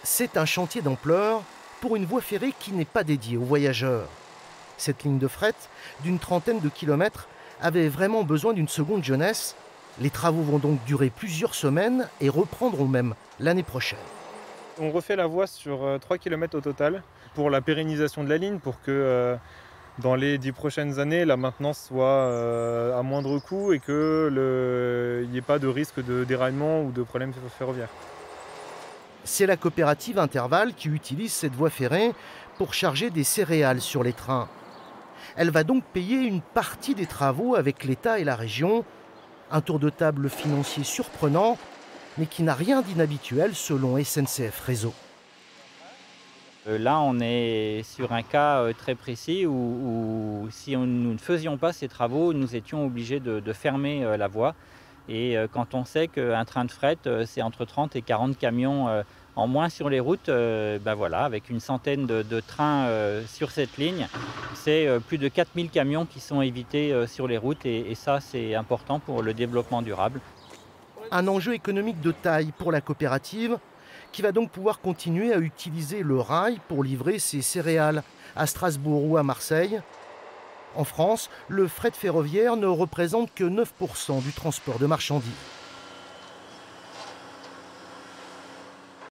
C'est un chantier d'ampleur pour une voie ferrée qui n'est pas dédiée aux voyageurs. Cette ligne de fret, d'une trentaine de kilomètres, avait vraiment besoin d'une seconde jeunesse. Les travaux vont donc durer plusieurs semaines et reprendront même l'année prochaine. On refait la voie sur 3 km au total pour la pérennisation de la ligne, pour que dans les 10 prochaines années, la maintenance soit à moindre coût et qu'il n'y ait pas de risque de déraillement ou de problème ferroviaire. C'est la coopérative Interval qui utilise cette voie ferrée pour charger des céréales sur les trains. Elle va donc payer une partie des travaux avec l'État et la région. Un tour de table financier surprenant, mais qui n'a rien d'inhabituel selon SNCF Réseau. Là, on est sur un cas très précis où si nous ne faisions pas ces travaux, nous étions obligés de fermer la voie. Et quand on sait qu'un train de fret, c'est entre 30 et 40 camions en moins sur les routes, ben voilà, avec une centaine de trains sur cette ligne, c'est plus de 4000 camions qui sont évités sur les routes. Et ça, c'est important pour le développement durable. Un enjeu économique de taille pour la coopérative, qui va donc pouvoir continuer à utiliser le rail pour livrer ses céréales à Strasbourg ou à Marseille. En France, le fret ferroviaire ne représente que 9% du transport de marchandises.